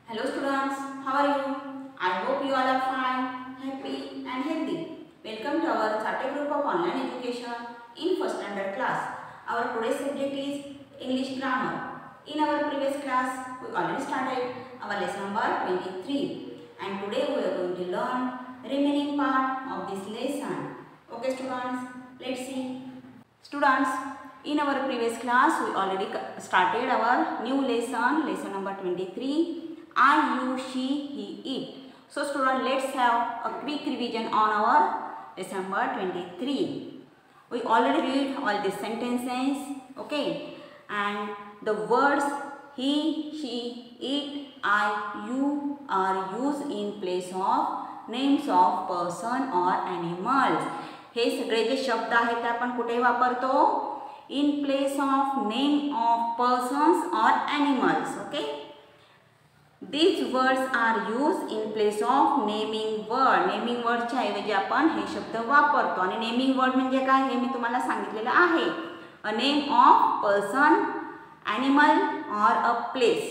Hello students, how are you? I hope you all are fine, happy and healthy. Welcome to our Chartered Group of Online Education in first standard class. Our today's subject is English Grammar. In our previous class, we already started our lesson number 23 and today we are going to learn remaining part of this lesson. Okay students, let's see. Students, in our previous class, we already started our new lesson, lesson number 23. I, you, she, he, it. So student, let's have a quick revision on our lesson number 23. We already read all these sentences, okay? And the words he, she, it, I, you are used in place of names of person or animals. हे सगळे जे शब्द आहेत ते आपण कुठे वापरतो? In place of name of persons or animals, okay? These words are used in place of naming word. Naming word च्या ऐवजी आपण हे शब्द वापरतो आणि naming word म्हणजे काय हे मी तुम्हाला सांगितलेलं आहे. A name of person, animal or a place.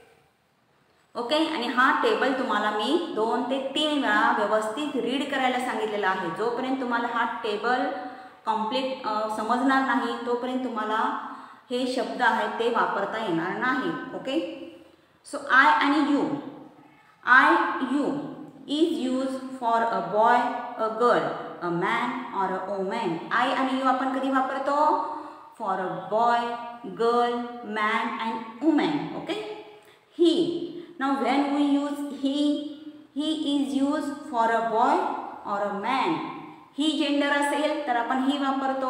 Okay आणि हा टेबल तुम्हाला मी 2 ते 3 वेळा व्यवस्थित रीड करायला सांगितलेला आहे. जोपर्यंत तुम्हाला हा टेबल कंप्लीट समजणार नाही तोपर्यंत तुम्हाला हे शब्द आहेत ते वापरता येणार नाही. ओके सो आय आणि you. I you is use for a boy, a girl, a man or a woman. I आणि यू आपण कधी वापरतो? For a boy, girl, man and woman. Okay ही. Now when we use he is used for a boy or a man. He gender असेल तर आपण he वापरतो.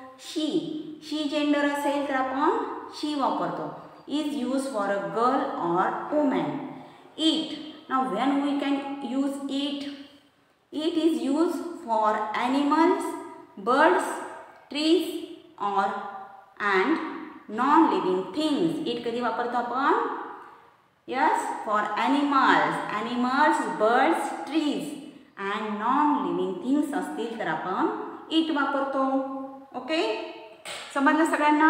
she gender असेल तर आपण she वापरतो. Is used for a girl or woman. It. Now when we can use it is used for animals, birds, trees or and non-living things. It कधी वापरतो आपण? Yes, for animals, birds, trees and non-living things असतील तर आपण it वापरतो. Okay समजलं सगळ्यांना?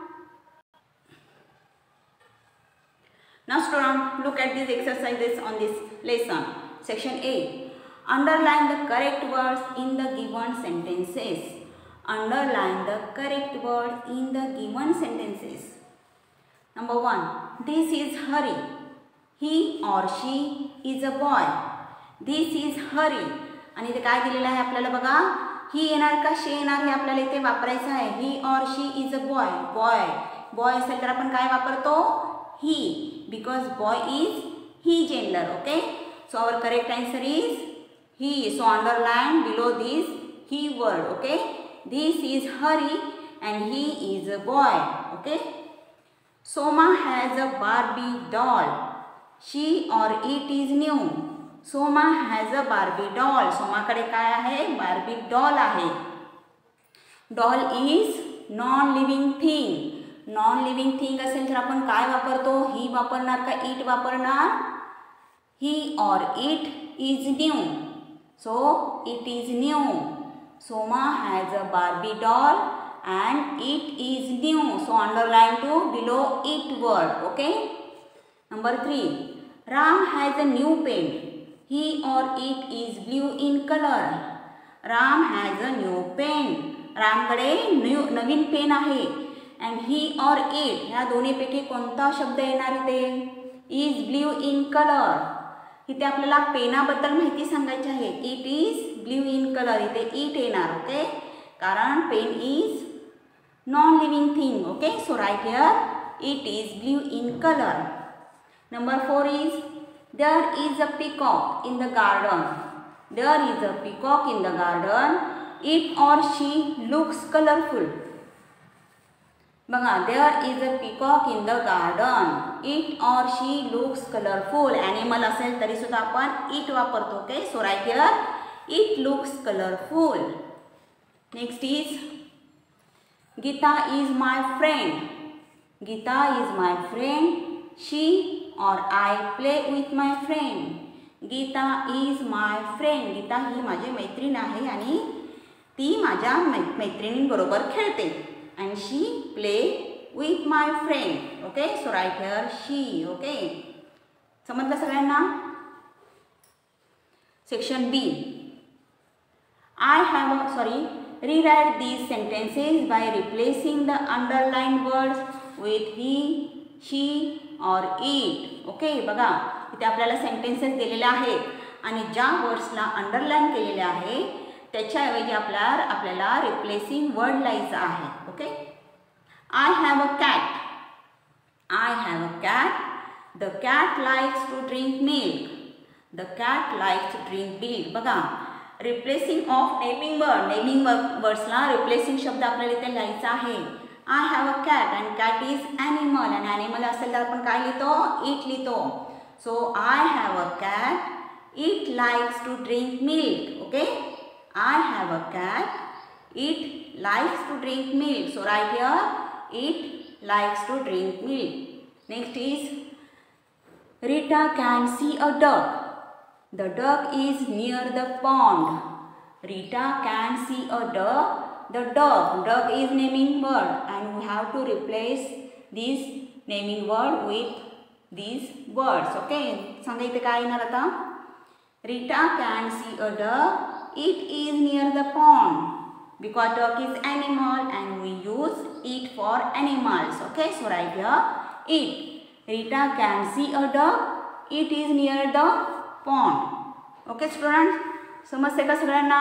Now students, look at these exercises on this lesson. Section A. Underline the correct words in the given sentences. Underline the correct words in the given sentences. Number 1. This is Hari. He or she is a boy. This is Hari. आणि इथे काय दिलेलं आहे आपल्याला बघा. ही येणार का she येणार हे आपल्याला इथे वापरायचं आहे. He or she is a boy. Boy असेल तर आपण काय वापरतो? He. Because boy is he gender. Okay. So our correct answer is he. So underline below this he word. Okay. This is Hari and he is a boy. Okay. Soma has a Barbie doll. She or it is new. Soma has a Barbie doll. सोमाकडे काय आहे? Barbie doll आहे. Doll is non-living thing. Non-living thing असेल तर आपण काय वापरतो? He वापरणार का it वापरणार? He or it is new. So it is new. Soma has a Barbie doll and it is new. So underline to below it word. Okay. Number 3. Ram has a new pen. He or it is blue in color. Ram has a new pen. रामकडे नवीन pen आहे. And he or it ह्या दोन्हीपैकी कोणता शब्द येणार इथे? Is blue in color. इथे आपल्याला पेनाबद्दल माहिती सांगायची आहे. It is blue in color. इथे it येणार. ओके कारण pen is non-living thing. Okay, so right here it is blue in color. Number 4 is there is a peacock in the garden. There is a peacock in the garden. It or she looks colorful. बघा there is a peacock in the garden. It or she looks colorful. Animal असेल तरी सुद्धा आपण it वापरतो. Okay, so right here it looks colorful. Next is Gita is my friend. Gita is my friend. She or I play with my friend. Gita is my friend. Gita ही माझी मैत्रीण आहे आणि ती माझ्या मैत्रिणींबरोबर खेळते. And she play with my friend. Okay, so right here she. Okay. समजलं सगळ्यांना? Section B. rewrite these sentences by replacing the underlined words with he, she or it. Okay, बघा इथे आपल्याला सेंटेन्सेस दिलेले आहेत आणि ज्या वर्ड्सला अंडरलाईन केलेले आहे त्याच्याऐवजी आपल्याला रिप्लेसिंग वर्ड लिहायचं आहे. Okay, I have a cat. I have a cat. The cat likes to drink milk. The cat likes to drink milk. बघा, रिप्लेसिंग ऑफ नेमिंग वर्ड. नेमिंग वर्ड्सला रिप्लेसिंग शब्द आपल्याला इथे लिहायचा आहे. I have a cat and cat is animal. आणि animal असेल तर आपण काय लिहितो? इट लिहितो. So I have a cat. It likes to drink milk. Okay, I have a cat. It likes to drink milk. So right here it likes to drink milk. Next is Rita can see a duck. The duck is near the pond. Rita can see a duck. The duck is naming word and we have to replace this naming word with these words. Okay, सांगा इथे काय येणार आता? Rita can see a duck. It is near the pond because duck is animal and we use it for animals. Okay, so right here it. Rita can see a duck. It is near the pond. Okay, students, समजते का सगळ्यांना?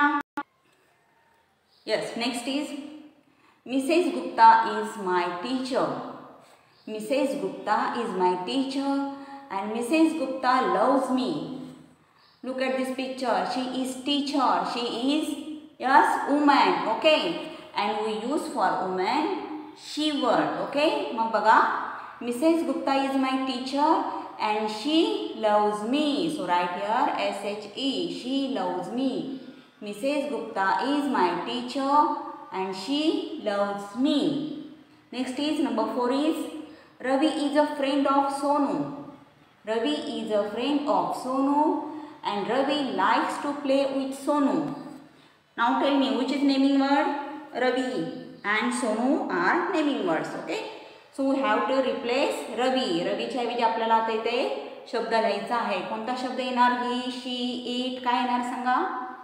Yes, next is Mrs. Gupta is my teacher. Mrs. Gupta is my teacher and Mrs. Gupta loves me. Look at this picture. She is teacher. She is, yes, woman. Okay, and we use for woman she word. Okay, मग बघा, Mrs. Gupta is my teacher and she loves me. So write here SHE. She loves me. Mrs. Gupta is my teacher and she loves me. Next is number 4 is Ravi is a friend of Sonu. Ravi is a friend of Sonu and Ravi likes to play with Sonu. Now tell me which is naming word? Ravi and Sonu are naming words. Okay, so we have to replace Ravi. रवीच्या ऐवजी आपल्याला आता इथे शब्द लिहायचा आहे. कोणता शब्द येणार? He, she, it. काय येणार सांगा?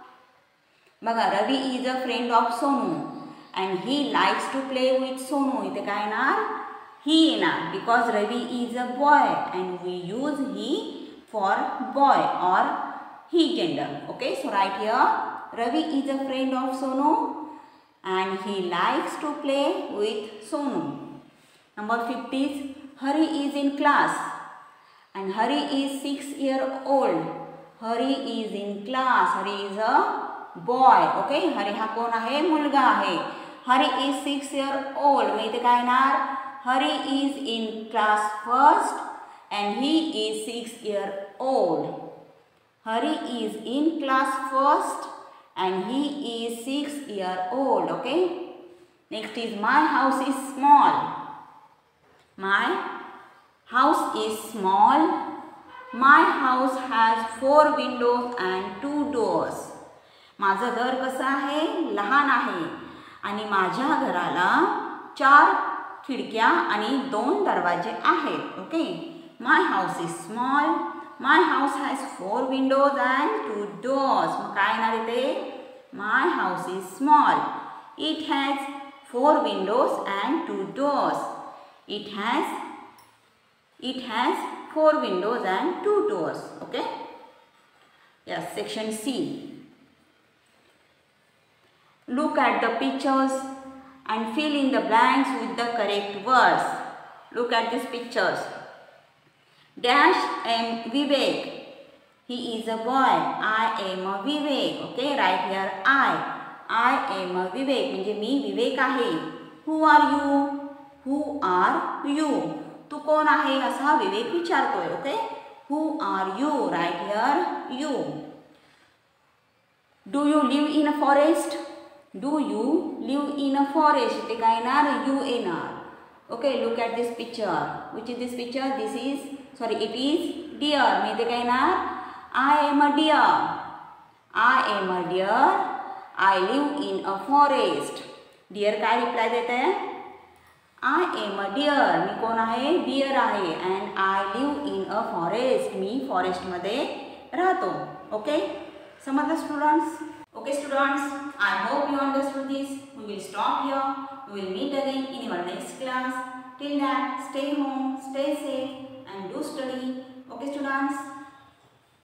बघा, Ravi is a friend of Sonu and he likes to play with Sonu. इथे काय येणार? ही येणार because Ravi is a boy and we use he for boy or he gender. Okay, so right here Ravi is a friend of Sonu and he likes to play with Sonu. Number 5 is Hari is in class and Hari is 6 years old. Hari is in class. Hari is a boy. Okay, Hari हा कोण आहे? मुलगा आहे. Hari is 6 years old. मग इथे काय येणार? Hari is in class first and he is 6 years old. Hari is in class first and he is 6 years old. Okay, next is my house is small. My house is small. My house has 4 windows and 2 doors. माझं घर कसं आहे? लहान आहे आणि माझ्या घराला 4 खिडक्या आणि 2 दरवाजे आहेत. Okay, my house is small. My house has 4 windows and 2 doors. मग काय येणार इथे? My house is small. It has 4 windows and 2 doors. It has 4 windows and 2 doors. Okay, yes. Section C. Look at the pictures and fill in the blanks with the correct words. Look at these pictures. Dash am Vivek. He is a boy. I am a Vivek. Okay, right here I am a Vivek. म्हणजे मी विवेक आहे. Who are you? Who are you? तू कोण आहे असा विवेक विचारतोय. Okay, Who are you? Right here you. Do you live in a forest? Do you live in a forest? इथे काय येणार? You येणार. Okay, look at this picture. Which is this picture? This is, sorry, it is deer. मी इथे काय येणार? I am a deer. I am a deer. I live in a forest. Deer काय reply देते? I am a deer, मी कोण आहे, deer आहे. And I live in a forest, मी फॉरेस्टमध्ये राहतो. ओके, समजलं students? Okay students, I hope you understood this. We will stop here. We will meet again in our next class. Till that, stay home, stay safe and do study. Okay students?